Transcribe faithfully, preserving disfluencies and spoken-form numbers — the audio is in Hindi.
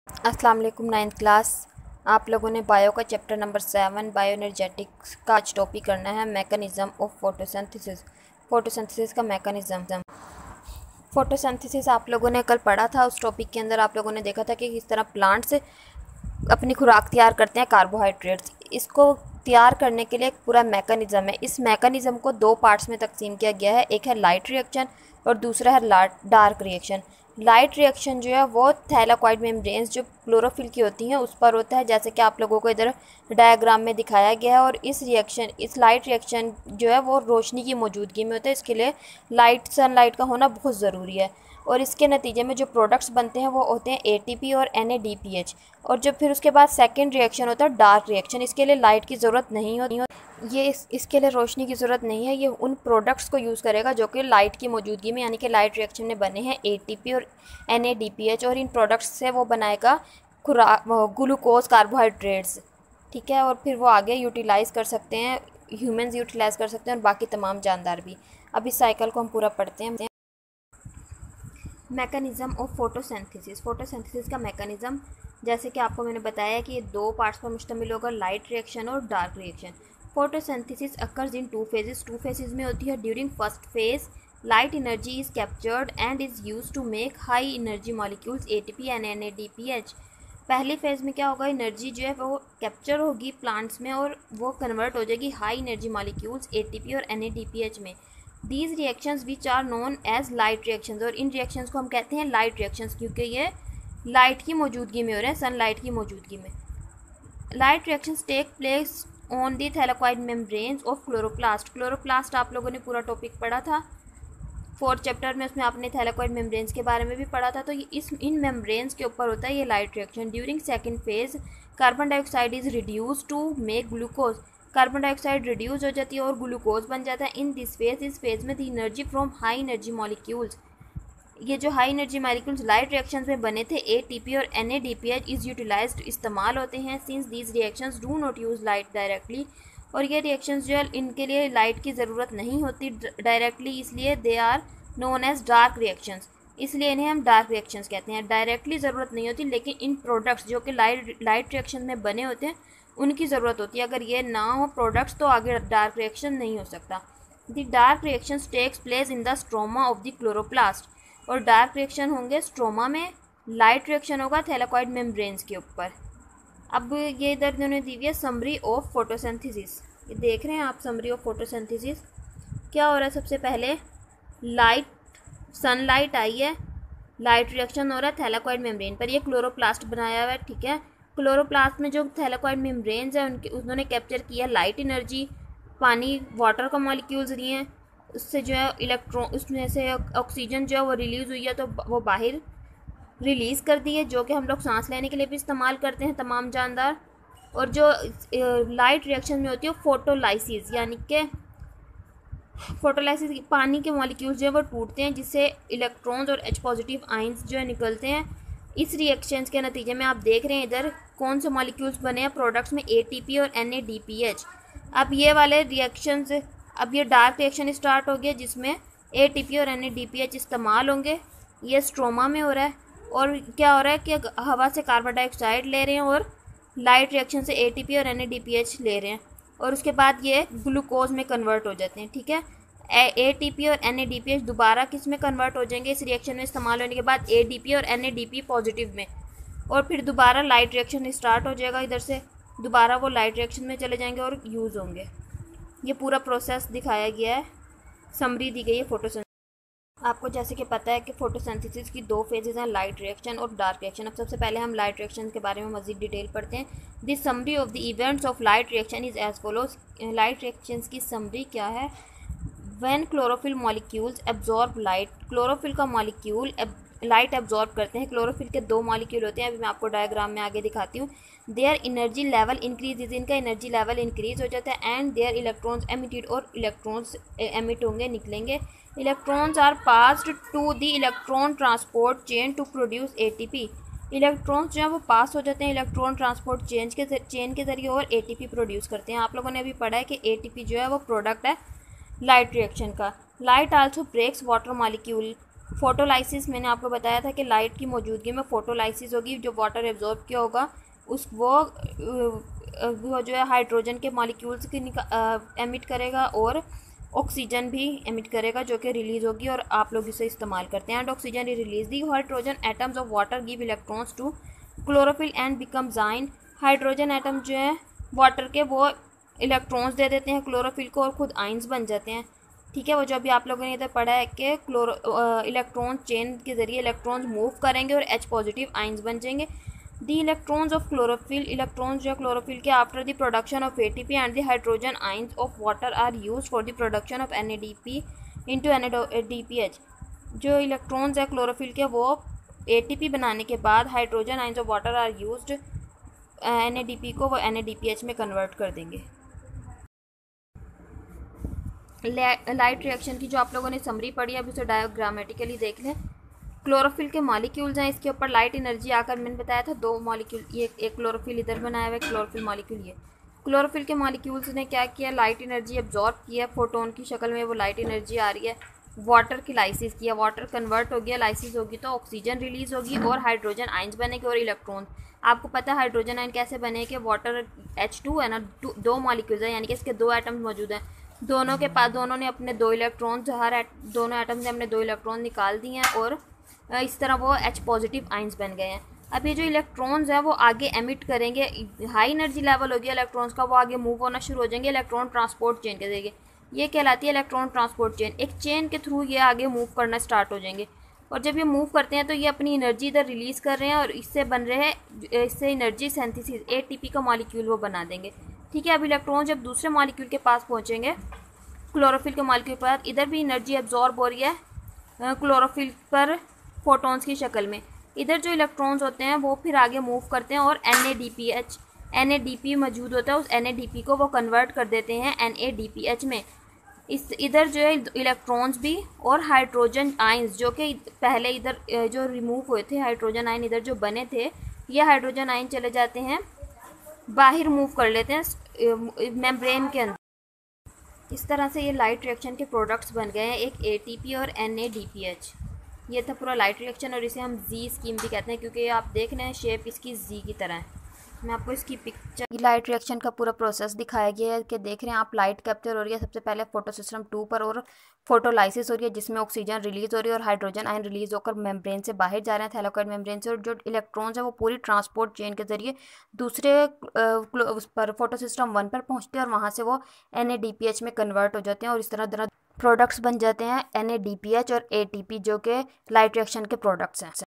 अस्सलाम वालेकुम। नाइन्थ क्लास आप लोगों ने बायो का chapter number seven bio energetics का आज टॉपिक करना है मैकेनिज़्म ऑफ फोटोसिंथेसिस। फोटोसिंथेसिस का मैकेनिज़्म। फोटोसिंथेसिस आप लोगों ने कल पढ़ा था। उस टॉपिक के अंदर आप लोगों ने देखा था कि किस तरह प्लांट्स अपनी खुराक तैयार करते हैं, कार्बोहाइड्रेट्स। इसको तैयार करने के लिए एक पूरा मैकेनिज़्म है। इस मैकेनिज़्म को दो पार्ट्स में तकसीम किया गया है। एक है लाइट रिएक्शन और दूसरा है डार्क रिएक्शन। लाइट रिएक्शन जो है वो थैलाकॉइड मेम्ब्रेन्स जो क्लोरोफिल की होती हैं उस पर होता है, जैसे कि आप लोगों को इधर डायग्राम में दिखाया गया है। और इस रिएक्शन इस लाइट रिएक्शन जो है वो रोशनी की मौजूदगी में होता है। इसके लिए लाइट सनलाइट का होना बहुत ज़रूरी है। और इसके नतीजे में जो प्रोडक्ट्स बनते हैं वो होते हैं एटीपी और एनएडीपीएच। और जो फिर उसके बाद सेकंड रिएक्शन होता है डार्क रिएक्शन। इसके लिए लाइट की ज़रूरत नहीं होती, ये इस, इसके लिए रोशनी की ज़रूरत नहीं है। ये उन प्रोडक्ट्स को यूज़ करेगा जो कि लाइट की मौजूदगी में यानी कि लाइट रिएक्शन में बने हैं एटीपी और एनएडीपीएच। और इन प्रोडक्ट्स से वो बनाएगा खुराक ग्लूकोज कार्बोहाइड्रेट्स, ठीक है। और फिर वो आगे यूटिलाइज़ कर सकते हैं, ह्यूमंस यूटिलाइज़ कर सकते हैं और बाकी तमाम जानदार भी। अब इस साइकिल को हम पूरा पढ़ते हैं। Mechanism of photosynthesis. फोटोसिंथेसिस का मैकेनिज़्म जैसे कि आपको मैंने बताया कि ये दो पार्ट्स पर मुश्तमिल होगा, लाइट रिएक्शन और dark reaction. Photosynthesis occurs in two phases. Two phases में होती है। During first phase light energy is captured and is use to make high energy molecules ATP and NADPH. पहली फेज़ में क्या होगा, एनर्जी जो है वो कैप्चर होगी प्लांट्स में और वो कन्वर्ट हो जाएगी हाई एनर्जी मॉलिक्यूल्स एटीपी और एनएडीपीएच में। These reactions which are known as light reactions. और इन रिएक्शंस को हम कहते हैं लाइट रिएक्शंस क्योंकि ये लाइट की मौजूदगी में हो रहे हैं, सनलाइट की मौजूदगी में। Light reactions take place on the thylakoid membranes of chloroplast. Chloroplast आप लोगों ने पूरा टॉपिक पढ़ा था फोर्थ चैप्टर में, उसमें आपने थैलाकॉइड मेम्ब्रेन्स के बारे में भी पढ़ा था। तो इस इन मेम्ब्रेन्स के ऊपर होता है ये light reaction. During second phase carbon dioxide is reduce to make glucose. Carbon dioxide reduce हो जाती है और ग्लूकोज बन जाता है। इन दिस फेज इस फेज में the energy from high energy molecules, ये जो high energy molecules light reactions में बने थे एटीपी और एनएडीपीएच इज यूटिलाइज्ड, इस्तेमाल होते हैं। Since these reactions do not use light directly. और ये रिएक्शंस जो है इनके लिए लाइट की ज़रूरत नहीं होती डायरेक्टली, इसलिए they are known as dark reactions. इसलिए इन्हें हम डार्क रिएक्शंस कहते हैं। डायरेक्टली ज़रूरत नहीं होती, लेकिन इन प्रोडक्ट्स जो कि लाइट लाइट रिएक्शन में बने होते हैं उनकी ज़रूरत होती है। अगर ये ना हो प्रोडक्ट्स तो आगे डार्क रिएक्शन नहीं हो सकता। The dark reactions takes place in the stroma of the chloroplast. और डार्क रिएक्शन होंगे स्ट्रोमा में, लाइट रिएक्शन होगा थैलाकॉइड मेम्ब्रेन्स के ऊपर। अब ये इधर उन्होंने दी हुई है समरी ऑफ फोटोसिंथेसिस। ये देख रहे हैं आप समरी ऑफ फोटोसिंथेसिस। क्या हो रहा है, सबसे पहले लाइट सनलाइट आई है, लाइट रिएक्शन हो रहा है थैलाकॉइड मेम्ब्रेन पर। ये क्लोरोप्लास्ट बनाया हुआ है, ठीक है। क्लोरोप्लास्ट में जो थैलाकॉइड मेम्ब्रेन्स है उनके उन्होंने कैप्चर किया लाइट एनर्जी, पानी वाटर का मॉलिक्यूल्स लिए हैं, उससे जो है इलेक्ट्रॉन उसमें से ऑक्सीजन जो है वो रिलीज़ हुई है तो वो बाहर रिलीज़ कर दी है, जो कि हम लोग सांस लेने के लिए भी इस्तेमाल करते हैं तमाम जानदार। और जो लाइट रिएक्शन में होती है फोटोलाइसिस, यानी कि फोटोलाइसिस पानी के मॉलिक्यूल्स जो है वो टूटते हैं जिससे इलेक्ट्रॉन्स और एच पॉजिटिव आइंस जो है निकलते हैं। इस रिएक्शंस के नतीजे में आप देख रहे हैं इधर कौन से मॉलिक्यूल्स बने हैं प्रोडक्ट्स में, एटीपी और एनएडीपीएच। अब ये वाले रिएक्शंस, अब ये डार्क रिएक्शन स्टार्ट हो गया जिसमें एटीपी और एनएडीपीएच इस्तेमाल होंगे। ये स्ट्रोमा में हो रहा है। और क्या हो रहा है कि हवा से कार्बन डाइऑक्साइड ले रहे हैं और लाइट रिएक्शन से एटीपी और एनएडीपीएच ले रहे हैं और उसके बाद ये ग्लूकोज में कन्वर्ट हो जाते हैं, ठीक है। एटीपी और एनएडीपीएच दोबारा किस में कन्वर्ट हो जाएंगे इस रिएक्शन में इस्तेमाल होने के बाद, एडीपी और एनएडीपी पॉजिटिव में। और फिर दोबारा लाइट रिएक्शन स्टार्ट हो जाएगा, इधर से दोबारा वो लाइट रिएक्शन में चले जाएंगे और यूज़ होंगे। ये पूरा प्रोसेस दिखाया गया है, समरी दी गई है फोटोसिंथेसिस। आपको जैसे कि पता है कि फोटोसिंथेसिस की दो फेजेस हैं, लाइट रिएक्शन और डार्क रिएक्शन। अब सबसे पहले हम लाइट रिएक्शन के बारे में मज़ीद डिटेल पढ़ते हैं। This summary of the events of light reaction is as follows. Light reactions की समरी क्या है। When chlorophyll molecules absorb light, chlorophyll का मॉलिक्यूल लाइट एब्जॉर्ब करते हैं। क्लोरोफिल के दो मॉलिक्यूल होते हैं, अभी मैं आपको डायग्राम में आगे दिखाती हूँ। देयर एनर्जी लेवल इंक्रीज, इनका एनर्जी लेवल इंक्रीज हो जाता है। एंड देयर इलेक्ट्रॉन्स एमिटेड, और इलेक्ट्रॉन्स एमिट होंगे, निकलेंगे। Electrons are passed to the electron transport chain to produce ATP. Electrons जो है वो पास हो जाते हैं इलेक्ट्रॉन ट्रांसपोर्ट चेन के चेन के जरिए और एटीपी प्रोड्यूस करते हैं। आप लोगों ने अभी पढ़ा है कि एटीपी जो है वो प्रोडक्ट है लाइट रिएक्शन का। Light also breaks water molecule, photolysis मैंने आपको बताया था कि लाइट की मौजूदगी में फोटोलाइसिस होगी, जो वाटर एब्जॉर्ब किया होगा उस वो वो जो है हाइड्रोजन के मॉलिक्यूल्स की एमिट करेगा और ऑक्सीजन भी एमिट करेगा, जो कि रिलीज़ होगी और आप लोग इसे इस्तेमाल करते हैं। And oxygen release the hydrogen atoms of water give electrons to chlorophyll and become जाइन। हाइड्रोजन एटम जो है वाटर के वो इलेक्ट्रॉन्स दे देते हैं क्लोरोफिल को और खुद आइंस बन जाते हैं। ठीक है, वो जो अभी आप लोगों ने इधर पढ़ा है कि क्लोरो इलेक्ट्रॉन चेन के जरिए इलेक्ट्रॉन्स मूव करेंगे और एच पॉजिटिव आइंस बन जाएंगे। The electrons of chlorophyll, electrons जो है क्लोरोफिल के after the production of ATP and the hydrogen ions of water are use for the production of NADP into NADPH. जो इलेक्ट्रॉन्स है क्लोरोफिल के वो एटीपी बनाने के बाद hydrogen ions of water are used NADP को वो एनएडीपीएच में कन्वर्ट कर देंगे। लाइट रिएक्शन की जो आप लोगों ने समरी पढ़ी है अभी उसे डायग्रामेटिकली देख लें। क्लोरोफिल के मॉलिक्यूल्स हैं, इसके ऊपर लाइट एनर्जी आकर मैंने बताया था दो मॉलिक्यूल, ये एक क्लोरोफिल इधर बनाया हुआ है क्लोरोफिल मॉलिक्यूल। ये क्लोरोफिल के मॉलिक्यूल्स ने क्या किया, लाइट एनर्जी एब्जॉर्ब किया, फोटोन की शक्ल में वो लाइट एनर्जी आ रही है, वाटर की लाइसिस किया, वाटर कन्वर्ट हो गया, लाइसिस होगी तो ऑक्सीजन रिलीज होगी और हाइड्रोजन आइंस बनेंगे और इलेक्ट्रॉन। आपको पता है हाइड्रोजन आइन कैसे बने कि वाटर एच टू है ना, दो मॉलिक्यूल्स हैं यानी कि इसके दो एटम्स मौजूद हैं, दोनों के पास दोनों ने अपने दो इलेक्ट्रॉन, हर एट, दोनों एटम से हमने दो इलेक्ट्रॉन निकाल दिए हैं और इस तरह वो एच पॉजिटिव आइंस बन गए हैं। अब ये जो इलेक्ट्रॉन्स हैं वो आगे एमिट करेंगे, हाई एनर्जी लेवल होगी इलेक्ट्रॉन्स का, वो आगे मूव होना शुरू हो जाएंगे इलेक्ट्रॉन ट्रांसपोर्ट चेन के जरिए। ये कहलाती है इलेक्ट्रॉन ट्रांसपोर्ट चेन। एक चेन के थ्रू ये आगे मूव करना स्टार्ट हो जाएंगे और जब ये मूव करते हैं तो ये अपनी एनर्जी इधर रिलीज़ कर रहे हैं और इससे बन रहे हैं, इससे एनर्जी सिंथेसिस एटीपी का मॉलिक्यूल वो बना देंगे। ठीक है, अब इलेक्ट्रॉन जब दूसरे मॉलिक्यूल के पास पहुँचेंगे, क्लोरोफिल के मॉलिक्यूल पर, इधर भी एनर्जी एब्जॉर्ब हो रही है क्लोरोफिल पर फोटॉन्स की शक्ल में। इधर जो इलेक्ट्रॉन्स होते हैं वो फिर आगे मूव करते हैं और N A D P H N A D P मौजूद होता है, उस एन ए डी पी को वो कन्वर्ट कर देते हैं N A D P H में। इस इधर जो है इलेक्ट्रॉन्स भी और हाइड्रोजन आइंस जो कि पहले इधर जो रिमूव हुए थे, हाइड्रोजन आइन इधर जो बने थे, ये हाइड्रोजन आइन चले जाते हैं बाहर, मूव कर लेते हैं मेम्ब्रेन के अंदर। इस तरह से ये लाइट रिएक्शन के प्रोडक्ट्स बन गए हैं, एक ए टी पी और N A D P H. ये था पूरा लाइट रिएक्शन और इसे हम जी स्कीम भी कहते हैं क्योंकि ये आप देख रहे हैं शेप इसकी जी की तरह है। मैं आपको इसकी पिक्चर, लाइट रिएक्शन का पूरा प्रोसेस दिखाया गया है कि देख रहे हैं आप, लाइट कैप्चर हो रही है सबसे पहले फोटो सिस्टम टू पर और फोटोलाइसिस हो रही है जिसमें ऑक्सीजन रिलीज हो रही है और हाइड्रोजन आयन रिलीज होकर मेम्ब्रेन से बाहर जा रहे हैं, थैलाकोइड मेम्ब्रेन से, और जो इलेक्ट्रॉन्स है वो पूरी ट्रांसपोर्ट चेन के जरिए दूसरे उस पर फोटो सिस्टम वन पर पहुँचते हैं और वहाँ से वो N A D P H में कन्वर्ट हो जाते हैं और इस तरह तरह प्रोडक्ट्स बन जाते हैं N A D P H और ए टी पी जो कि लाइट रिएक्शन के प्रोडक्ट्स हैं।